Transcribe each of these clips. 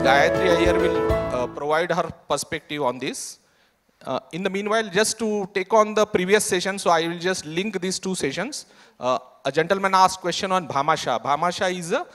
Gayatri Iyer will provide her perspective on this. In the meanwhile, just to take on the previous session, so I will just link these two sessions. A gentleman asked question on Bhamasha. Bhamasha is a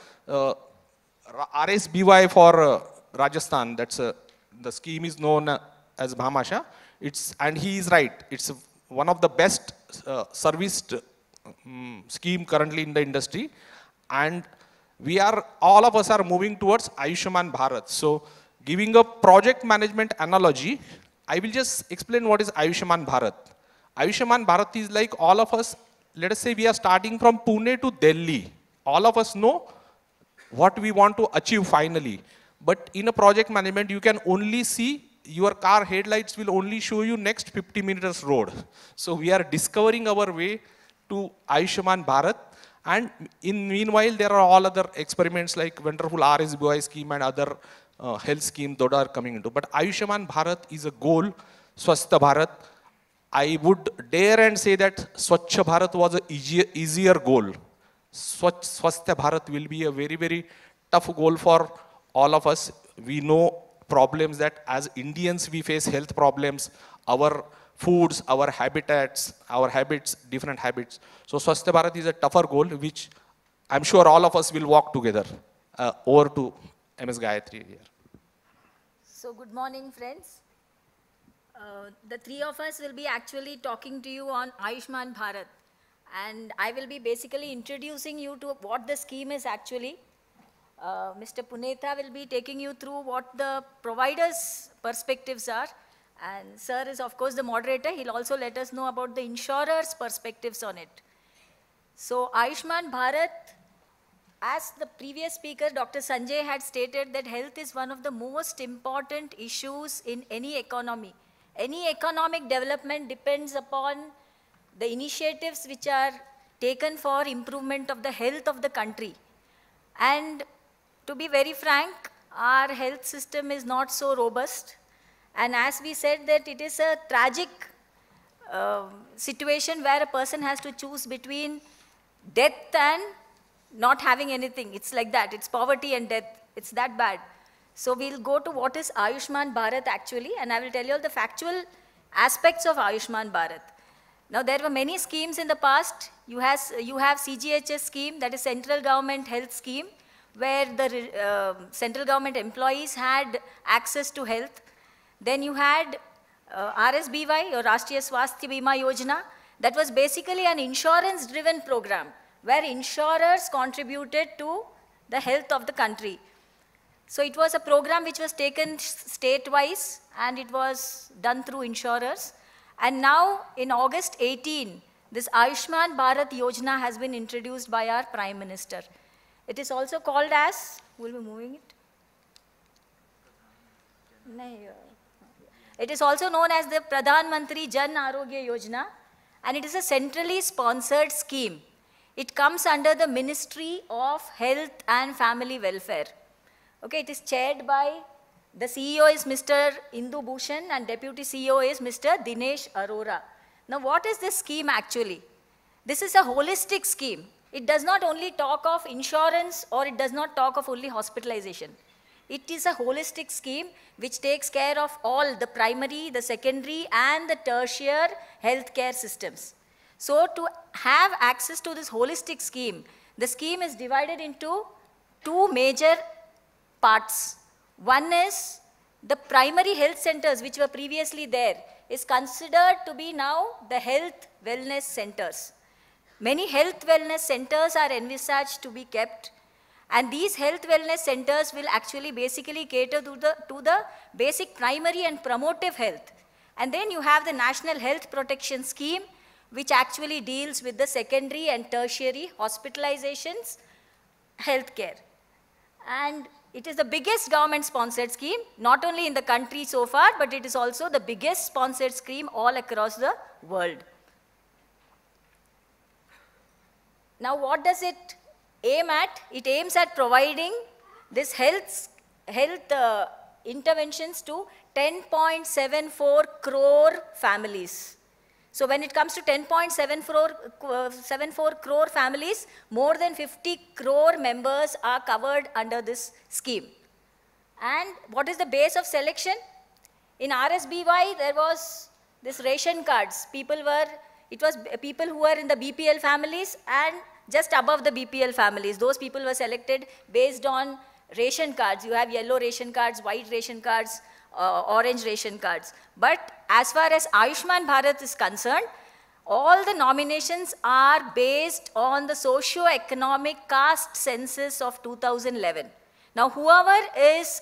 RSBY for Rajasthan. That's the scheme is known as Bhamasha. And he is right. It's one of the best serviced scheme currently in the industry. And all of us are moving towards Ayushman Bharat. So giving a project management analogy, I will just explain what is Ayushman Bharat. Ayushman Bharat is like all of us, let us say we are starting from Pune to Delhi. All of us know what we want to achieve finally. But in a project management, you can only see your car headlights will only show you next 50 meters road. So we are discovering our way to Ayushman Bharat. And in meanwhile, there are all other experiments like wonderful RSBY scheme and other health schemes that are coming into. But Ayushman Bharat is a goal, Swasth Bharat. I would dare and say that Swachh Bharat was an easier goal. Swasth Bharat will be a very, very tough goal for all of us. We know problems that as Indians we face health problems, our foods, our habitats, our habits, different habits. So Swasth Bharat is a tougher goal, which I'm sure all of us will walk together. Over to Ms. Gayatri here. So good morning, friends. The three of us will be actually talking to you on Ayushman Bharat. And I will be basically introducing you to what the scheme is actually. Mr. Punetha will be taking you through what the providers' perspectives are. And sir is of course the moderator. He'll also let us know about the insurers' perspectives on it. So Ayushman Bharat, as the previous speaker, Dr. Sanjay, had stated that health is one of the most important issues in any economy. Any economic development depends upon the initiatives which are taken for improvement of the health of the country. And to be very frank, our health system is not so robust. And as we said that it is a tragic situation where a person has to choose between death and not having anything. It's like that. It's poverty and death. It's that bad. So we'll go to what is Ayushman Bharat actually, and I will tell you all the factual aspects of Ayushman Bharat. Now there were many schemes in the past. You have CGHS scheme, that is central government health scheme, where the central government employees had access to health. Then you had RSBY, or Rashtriya Swasthya Bima Yojana. That was basically an insurance-driven program where insurers contributed to the health of the country. So it was a program which was taken state-wise and it was done through insurers. And now in August 18, this Ayushman Bharat Yojana has been introduced by our Prime Minister. It is also called as, we'll be moving it. It is also known as the Pradhan Mantri Jan Arogya Yojana, and it is a centrally sponsored scheme. It comes under the Ministry of Health and Family Welfare. Okay, it is chaired by, the CEO is Mr. Indu Bhushan and Deputy CEO is Mr. Dinesh Arora. Now what is this scheme actually? This is a holistic scheme. It does not only talk of insurance or it does not talk of only hospitalization. It is a holistic scheme which takes care of all the primary, the secondary and the tertiary healthcare systems. So to have access to this holistic scheme, the scheme is divided into two major parts. One is the primary health centers which were previously there is considered to be now the health wellness centers. Many health wellness centers are envisaged to be kept. And these health wellness centers will actually basically cater to the basic primary and promotive health. And then you have the National Health Protection Scheme, which actually deals with the secondary and tertiary hospitalizations, healthcare. And it is the biggest government-sponsored scheme, not only in the country so far, but it is also the biggest sponsored scheme all across the world. Now what does it aim at? It aims at providing this health interventions to 10.74 crore families. So when it comes to 10.74 crore families, more than 50 crore members are covered under this scheme. And what is the base of selection? In RSBY, there was this ration cards. It was people who were in the BPL families and just above the BPL families. Those people were selected based on ration cards. You have yellow ration cards, white ration cards, orange ration cards. But as far as Ayushman Bharat is concerned, all the nominations are based on the socio-economic caste census of 2011. Now, whoever is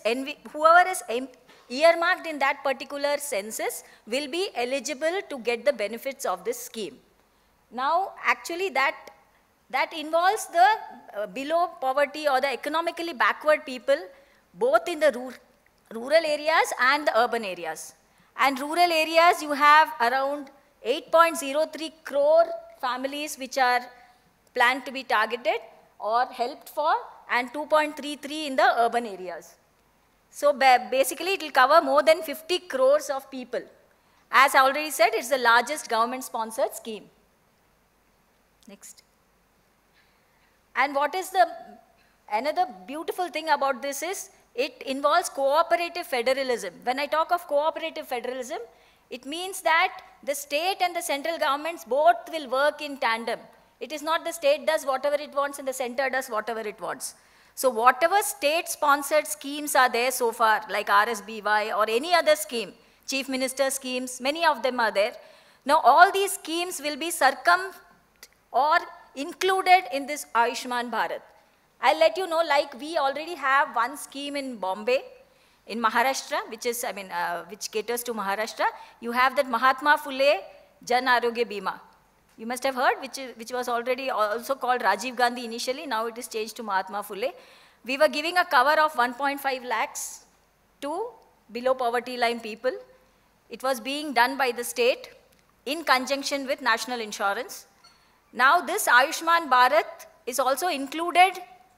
earmarked in that particular census will be eligible to get the benefits of this scheme. Now, actually that involves the below poverty or the economically backward people, both in the rural areas and the urban areas. And rural areas, you have around 8.03 crore families which are planned to be targeted or helped for, and 2.33 in the urban areas. So basically it will cover more than 50 crores of people. As I already said, it's the largest government-sponsored scheme. Next. And what is another beautiful thing about this is, it involves cooperative federalism. When I talk of cooperative federalism, it means that the state and the central governments both will work in tandem. It is not the state does whatever it wants and the center does whatever it wants. So whatever state-sponsored schemes are there so far, like RSBY or any other scheme, chief minister schemes, many of them are there. Now all these schemes will be or included in this Ayushman Bharat. I'll let you know, like we already have one scheme in Bombay, in Maharashtra, which caters to Maharashtra. You have that Mahatma Phule Jan Arogya Bima. You must have heard, which was already also called Rajiv Gandhi initially. Now it is changed to Mahatma Phule. We were giving a cover of 1.5 lakhs to below poverty line people. It was being done by the state in conjunction with national insurance. Now this Ayushman Bharat is also included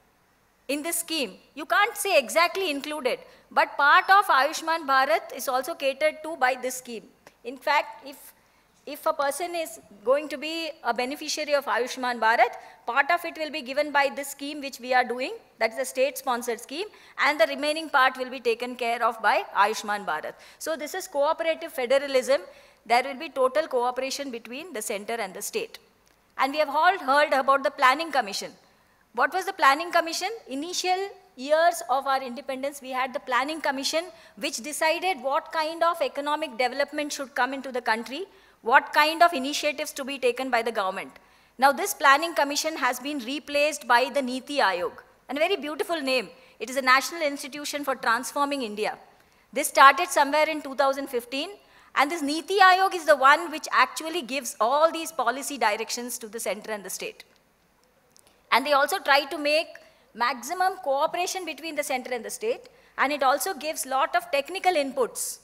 in this scheme. You can't say exactly included, but part of Ayushman Bharat is also catered to by this scheme. In fact, if a person is going to be a beneficiary of Ayushman Bharat, part of it will be given by this scheme which we are doing, that is a state-sponsored scheme, and the remaining part will be taken care of by Ayushman Bharat. So this is cooperative federalism. There will be total cooperation between the center and the state. And we have all heard about the Planning Commission. What was the Planning Commission? Initial years of our independence, we had the Planning Commission which decided what kind of economic development should come into the country, what kind of initiatives to be taken by the government. Now this Planning Commission has been replaced by the NIC Ayog, and a very beautiful name. It is a National Institution for Transforming India. This started somewhere in 2015, and this NIC Ayog is the one which actually gives all these policy directions to the center and the state. And they also try to make maximum cooperation between the center and the state, and it also gives lot of technical inputs,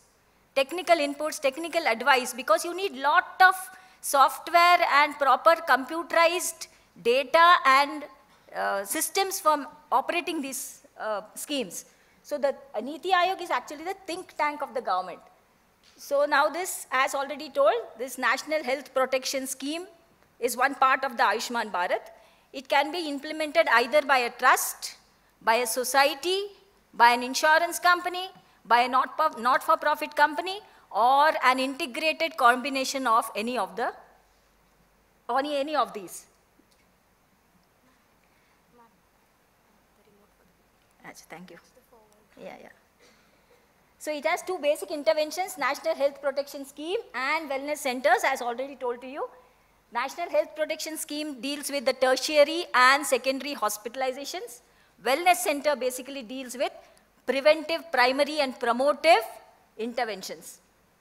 technical advice, because you need lot of software and proper computerized data and systems for operating these schemes. So the NIC Ayog is actually the think tank of the government. So now this, as already told, this National Health Protection Scheme is one part of the Ayushman Bharat. It can be implemented either by a trust, by a society, by an insurance company, by a not-for-profit company, or an integrated combination of any of these. Thank you. Yeah. So it has two basic interventions, National Health Protection Scheme and Wellness Centers, as already told to you. National Health Protection Scheme deals with the tertiary and secondary hospitalizations. Wellness Center basically deals with preventive, primary and promotive interventions.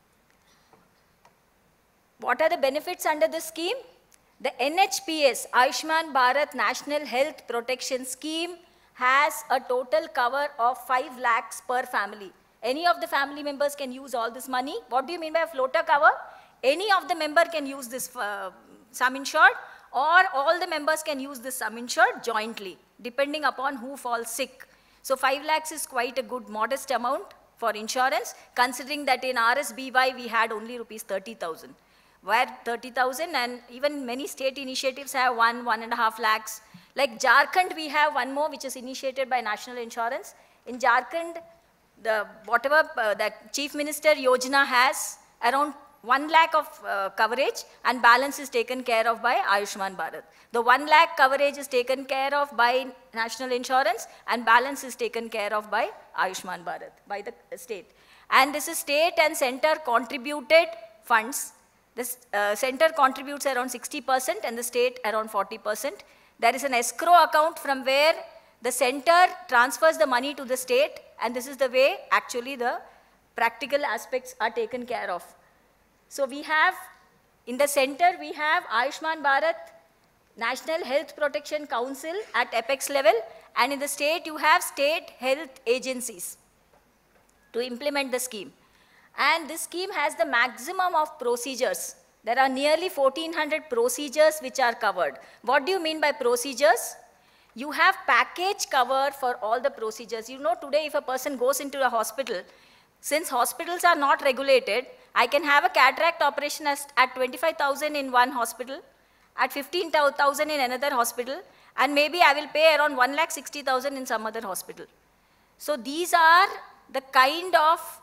What are the benefits under this scheme? The NHPS, Ayushman Bharat National Health Protection Scheme, has a total cover of 5 lakhs per family. Any of the family members can use all this money. What do you mean by a floater cover? Any of the member can use this sum insured, or all the members can use this sum insured jointly, depending upon who falls sick. So 5 lakhs is quite a good modest amount for insurance, considering that in RSBY we had only rupees 30,000. Where 30,000, and even many state initiatives have 1.5 lakhs. Like Jharkhand, we have one more which is initiated by National Insurance. In Jharkhand, whatever that Chief Minister Yojana has, around 1 lakh of coverage, and balance is taken care of by Ayushman Bharat. The 1 lakh coverage is taken care of by national insurance, and balance is taken care of by Ayushman Bharat, by the state. And this is state and center contributed funds. This center contributes around 60% and the state around 40%. There is an escrow account from where the center transfers the money to the state, and this is the way actually the practical aspects are taken care of. So we have, in the center, we have Ayushman Bharat, National Health Protection Council at apex level, and in the state you have state health agencies to implement the scheme. And this scheme has the maximum of procedures. There are nearly 1400 procedures which are covered. What do you mean by procedures? You have package cover for all the procedures. You know, today if a person goes into a hospital, since hospitals are not regulated, I can have a cataract operation at 25,000 in one hospital, at 15,000 in another hospital, and maybe I will pay around 1,60,000 in some other hospital. So these are the kind of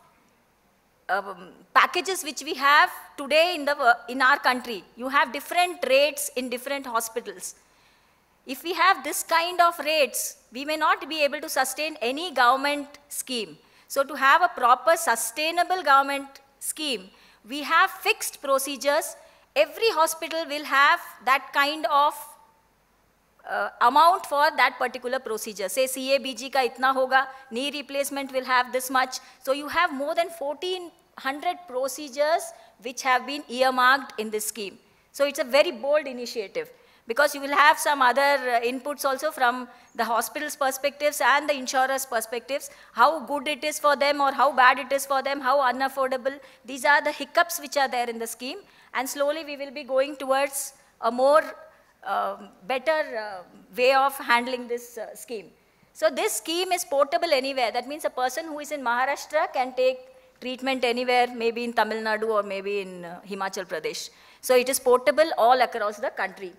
packages which we have today in our country. You have different rates in different hospitals. If we have this kind of rates, we may not be able to sustain any government scheme. So to have a proper sustainable government scheme, we have fixed procedures. Every hospital will have that kind of amount for that particular procedure. Say CABG ka itna hoga, knee replacement will have this much. So you have more than 1400 procedures which have been earmarked in this scheme. So it's a very bold initiative, because you will have some other inputs also from the hospital's perspectives and the insurer's perspectives, how good it is for them or how bad it is for them, how unaffordable. These are the hiccups which are there in the scheme, and slowly we will be going towards a more better way of handling this scheme. So this scheme is portable anywhere. That means a person who is in Maharashtra can take treatment anywhere, maybe in Tamil Nadu or maybe in Himachal Pradesh. So it is portable all across the country.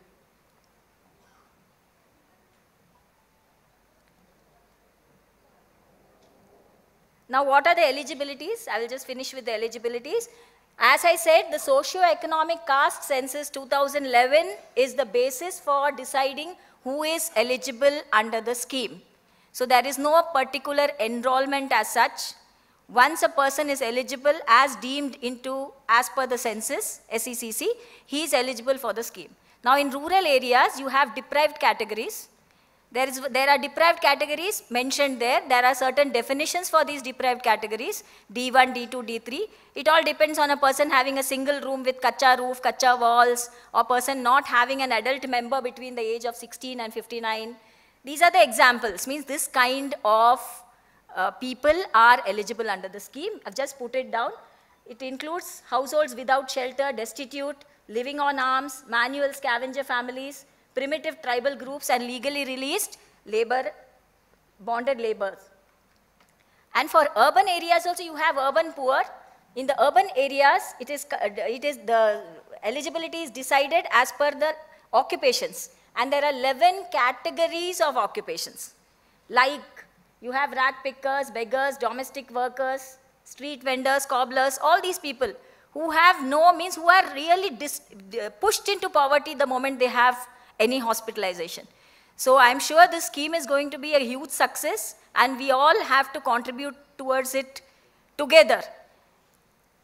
Now, what are the eligibilities? I will just finish with the eligibilities. As I said, the socio-economic caste census 2011 is the basis for deciding who is eligible under the scheme. So there is no particular enrollment as such. Once a person is eligible as deemed into, as per the census, SECC, he is eligible for the scheme. Now in rural areas, you have deprived categories. There are deprived categories mentioned there. There are certain definitions for these deprived categories, D1, D2, D3. It all depends on a person having a single room with kacha roof, kacha walls, or person not having an adult member between the age of 16 and 59. These are the examples, means this kind of people are eligible under the scheme. I've just put it down. It includes households without shelter, destitute, living on alms, manual scavenger families, primitive tribal groups, and legally released labor, bonded laborers. And for urban areas also, you have urban poor. In the urban areas, it is the eligibility is decided as per the occupations. And there are 11 categories of occupations. Like you have rat pickers, beggars, domestic workers, street vendors, cobblers, all these people who have no means, who are really pushed into poverty the moment they have any hospitalization. So I'm sure this scheme is going to be a huge success, and we all have to contribute towards it together.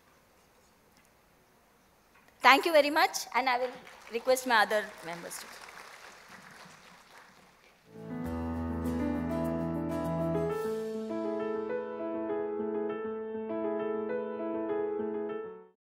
Thank you very much, and I will request my other members to.